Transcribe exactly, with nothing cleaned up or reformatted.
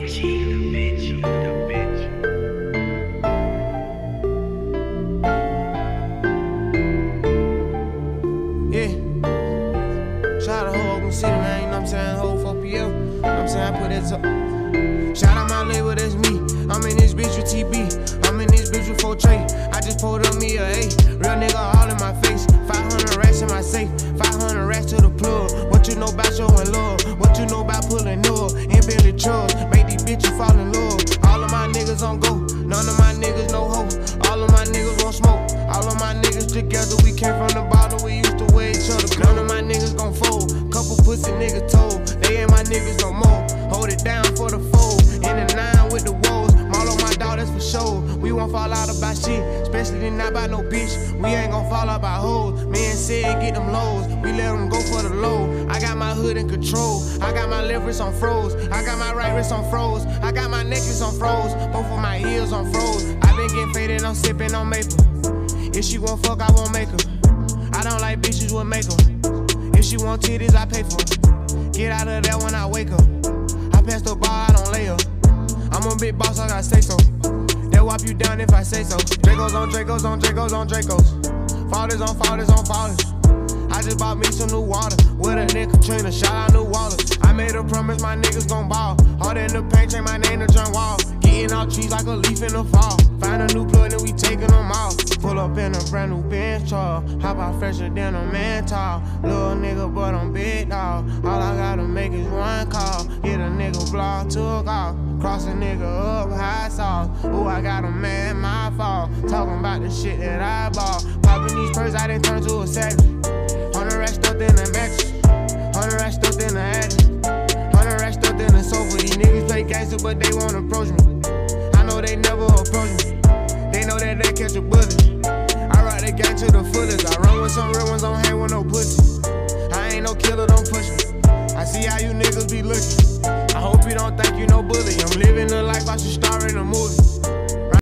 bitchy, the bitchy, the bitch. Yeah. Shout out to Oakland City, man. You know what I'm saying? Whole four P L. You know what I'm saying? I put that up. Shout out my label, that's me. I'm in this bitch with T B. I'm in this bitch with four Trey. I just pulled up me a A. Real nigga all in my face. five hundred racks in my safe. five hundred racks to the plug. What you know about showing love? What you know about pulling up? In Bentley trucks. Make these bitches fall in love. All of my niggas on go. None of my niggas no hope. All of my niggas won't smoke. All of my niggas together. We came from the bottom. We used to wear each other. None of my niggas gon' fold. Couple pussy niggas told. They ain't my niggas no more. Hold it down for the fold. In the nine with the woes. All my dog, that's for sure. We won't fall out about shit, especially not by no bitch. We ain't gon' fall out by hoes. Man said get them lows, we let them go for the low. I got my hood in control. I got my left wrist on froze. I got my right wrist on froze. I got my necklace on froze. Both of my ears on froze. I been getting faded, I'm sipping on maple. If she won't fuck, I won't make her. I don't like bitches with makeup. If she want titties, I pay for her. Get out of there when I wake up. I pass the bar, I don't lay up. I'm a big boss, I gotta say so. They'll wipe you down if I say so. Dracos on Dracos on Dracos on Dracos. Fathers on fathers on fathers. I just bought me some new water. With a nigga Katrina, shout out New Wallace. I made a promise my niggas gon' ball. Hard in the paint, change my name to John Wall. Getting out trees like a leaf in the fall. Find a new plug and we taking them off. Pull up in a brand new Benz truck. Hop out fresher than a man tall. Little nigga, but I'm big dog. All I gotta make is one call. Get a nigga block, took off. Cross a nigga up, high sauce. Ooh, I got a man, my fault. Talking about the shit that I bought. Popping these purses, I done turned to a savage. Hundred racks stuffed in the mattress. Hundred racks stuffed in the attic. Hundred racks stuffed in the sofa. These niggas play gangster, but they won't approach me. I know they never approach me. They know that they catch a bullet. I ride the gang to the fullest. I run with some real ones, don't hang with no pussy. I ain't no killer, don't push me. I see how you niggas be looking. I hope you don't think you no bully. I'm living the life I should star in a movie.